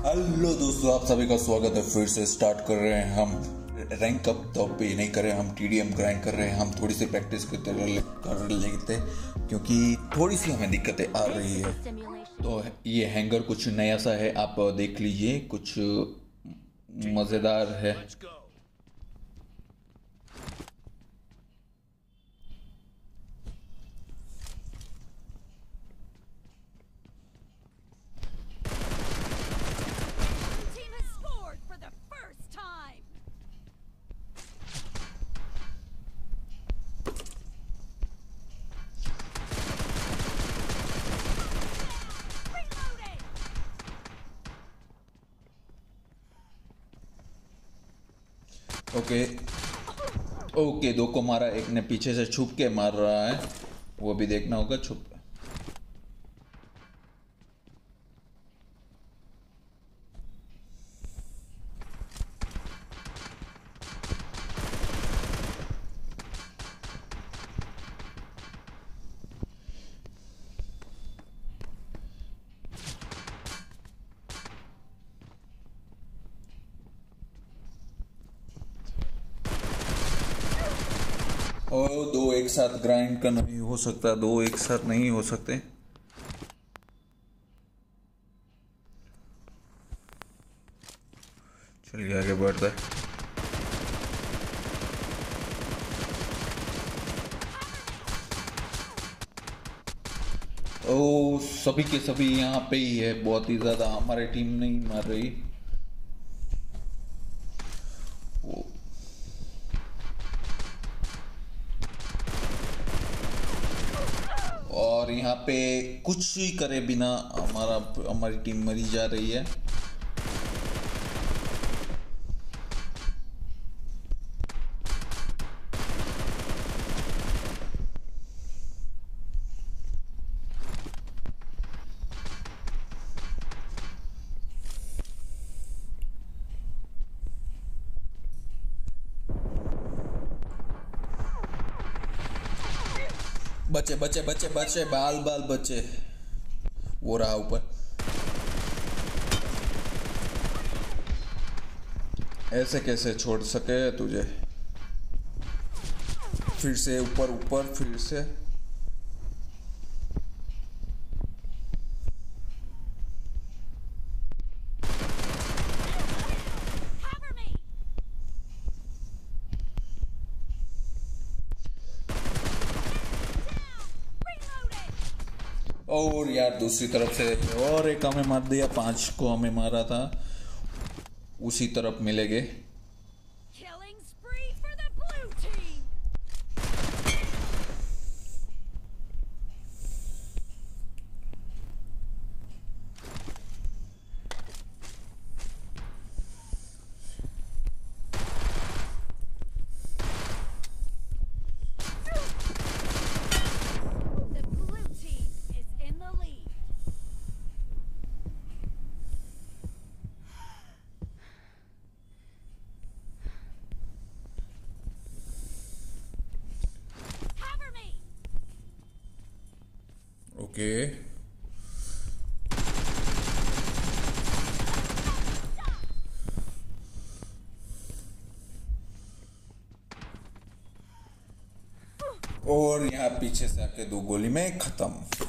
Hello दोस्तों, आप सभी का स्वागत है। फिर से स्टार्ट कर रहे हैं हम रैंक अप। तो पे नहीं कर रहे हैं हम, टीडीएम ग्राइंड कर रहे हैं हम। थोड़ी सी प्रैक्टिस कर लेते क्योंकि थोड़ी सी हमें दिक्कतें आ रही है। तो ये हैंगर कुछ नया सा है, आप देख लीजिए, कुछ मज़ेदार है। ओके ओके, दो को मारा, एक ने पीछे से छुप के मार रहा है, वो भी देखना होगा। छुप और दो एक साथ ग्राइंड का नहीं हो सकता, दो एक साथ नहीं हो सकते। चलिए आगे बढ़ते हैं। ओ, सभी के सभी यहाँ पे ही है, बहुत ही ज़्यादा। हमारी टीम नहीं मार रही। और यहाँ पे कुछ ही करे बिना हमारी टीम मरी जा रही है। बचे बचे बचे बचे, बाल बाल बचे। वो रहा ऊपर। ऐसे कैसे छोड़ सके तुझे? फिर से ऊपर ऊपर, फिर से। और यार दूसरी तरफ से और एक हमें मार दिया। 5 को हमें मारा था, उसी तरफ मिलेंगे। ओके, और यहाँ पीछे से आके 2 गोली में खत्म।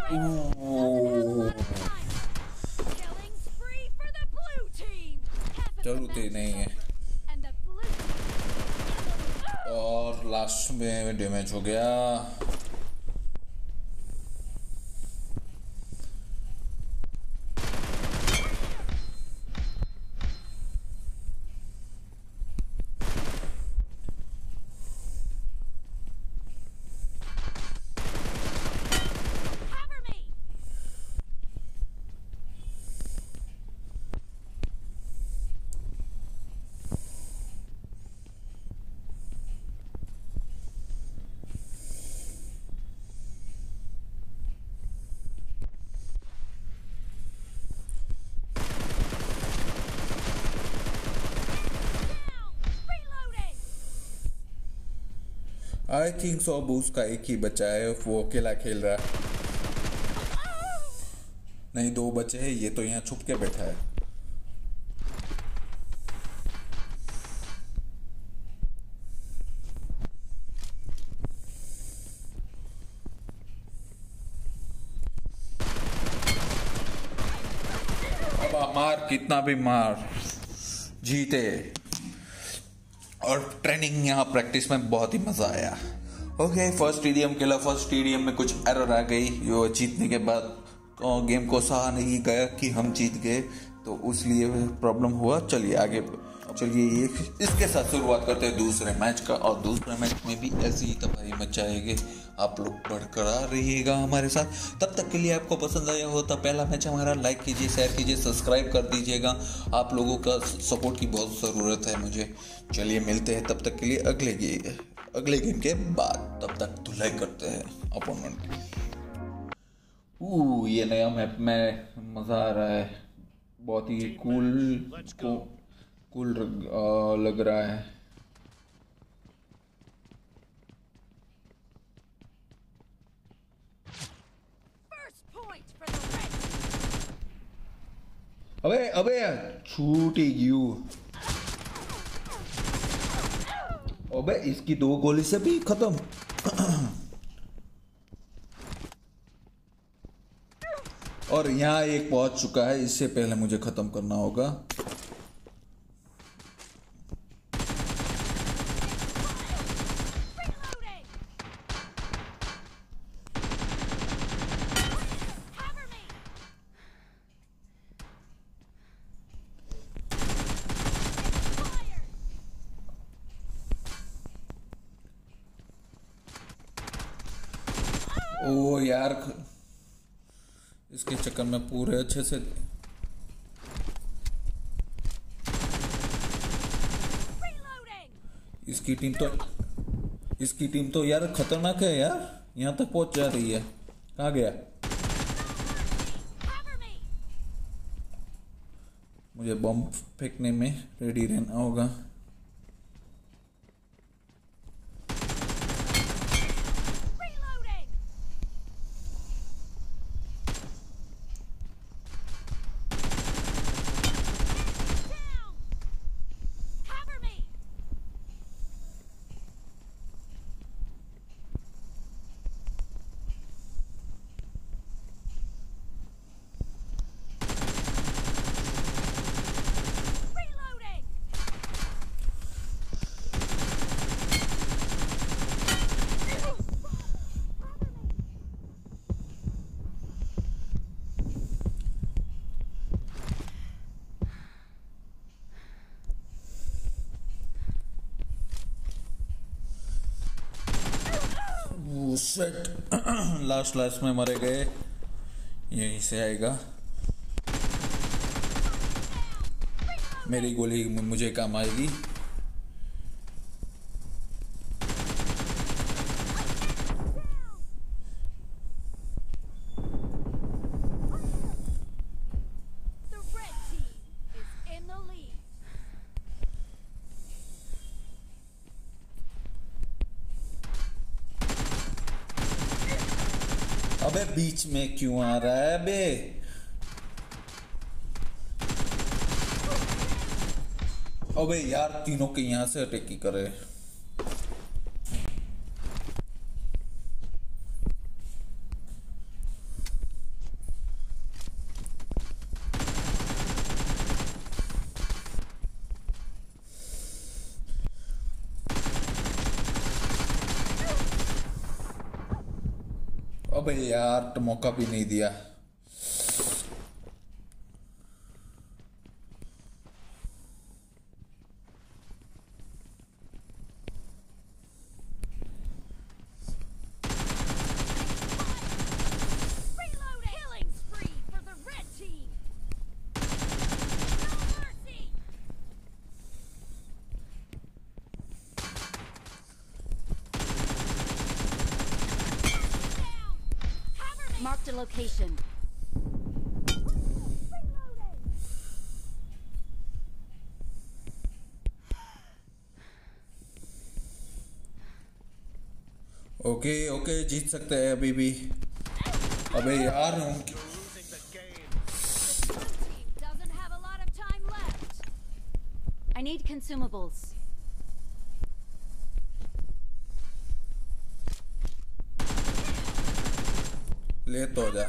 जरूरत नहीं है। और लास्ट में डैमेज हो गया। आई थिंक सो अब उसका एक ही बच्चा है, वो अकेला खेल रहा है। नहीं, 2 बच्चे हैं, ये तो यहाँ छुप के बैठा है। अब मार, कितना भी मार, जीते। और ट्रेनिंग यहाँ प्रैक्टिस में बहुत ही मजा आया। ओके, फर्स्ट टीडीएम खेला। फर्स्ट टीडीएम में कुछ एरर आ गई, जो जीतने के बाद गेम को सहा नहीं गया कि हम जीत गए, तो इसलिए प्रॉब्लम हुआ। चलिए आगे, चलिए इसके साथ शुरुआत करते हैं दूसरे मैच का। और दूसरे मैच में भी ऐसी ही तबाही मचाएंगे। आप लोग बरकरार रहिएगा हमारे साथ। तब तक के लिए आपको पसंद आया हो तो पहला मैच हमारा लाइक कीजिए, शेयर कीजिए, सब्सक्राइब कर दीजिएगा। आप लोगों का सपोर्ट की बहुत ज़रूरत है मुझे। चलिए मिलते हैं तब तक के लिए अगले गेम के बाद। तब तक धुलाई करते हैं अपोनेंट। ये नया मैप में मज़ा आ रहा है, बहुत ही कूल लग रहा है। अबे छूट ही गयू। अबे इसकी 2 गोली से भी खत्म। और यहाँ एक पहुंच चुका है, इससे पहले मुझे खत्म करना होगा। ओ यार, इसके चक्कर में पूरे अच्छे से इसकी टीम तो यार खतरनाक है यार, यहाँ तक पहुंच जा रही है। कहाँ गया? मुझे बम फेंकने में रेडी रहना होगा। सेट लास्ट में मरे गए, यहीं से आएगा। मेरी गोली मुझे काम आएगी। अबे बीच में क्यों आ रहा है बे? अबे यार तीनों के यहाँ से अटैक ही करे। अबे यार तो मौका भी नहीं दिया। Marked a location. Okay okay, जीत सकते हैं अभी भी। अबे यार Doesn't have a lot of time left. I need consumables. ले तो जा।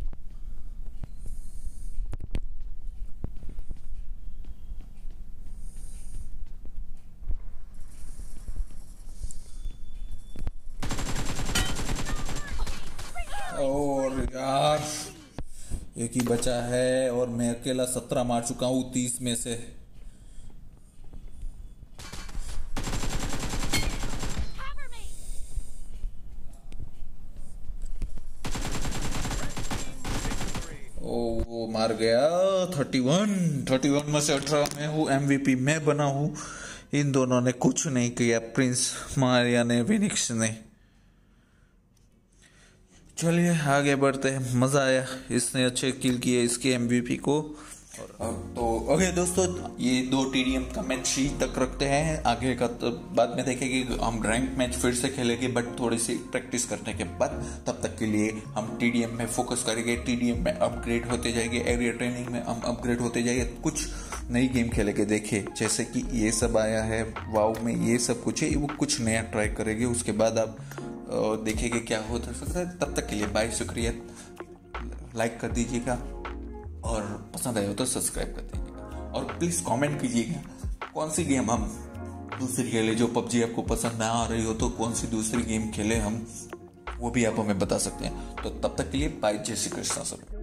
और यार एक ही बचा है और मैं अकेला 17 मार चुका हूँ 30 में से। वो मार गया। 31 में से 18 में हूँ। MVP मैं बना हूँ। इन दोनों ने कुछ नहीं किया, प्रिंस मारिया ने, विनिक्स ने। चलिए आगे बढ़ते हैं। मज़ा आया, इसने अच्छे किल किए इसके MVP को। तो ओके दोस्तों, ये 2 TDM का मैच ही तक रखते हैं। आगे का तो बाद में देखेंगे। हम रैंक मैच फिर से खेलेंगे बट थोड़ी सी प्रैक्टिस करने के बाद। तब तक के लिए हम TDM में फोकस करेंगे। TDM में अपग्रेड होते जाएंगे, एरिया ट्रेनिंग में हम अपग्रेड होते जाएंगे। कुछ नई गेम खेलेंगे, देखिए जैसे कि ये सब आया है वाव में, ये सब कुछ है, वो कुछ नया ट्राई करेंगे। उसके बाद आप देखेंगे क्या हो सकता है। तब तक के लिए बाय, शुक्रिया। लाइक कर दीजिएगा और पसंद आए हो तो सब्सक्राइब कर दीजिएगा। और प्लीज़ कमेंट कीजिएगा कौन सी गेम हम दूसरी खेले। जो PUBG आपको पसंद ना आ रही हो तो कौन सी दूसरी गेम खेले हम, वो भी आप हमें बता सकते हैं। तो तब तक के लिए बाय, जय श्री कृष्णा सब।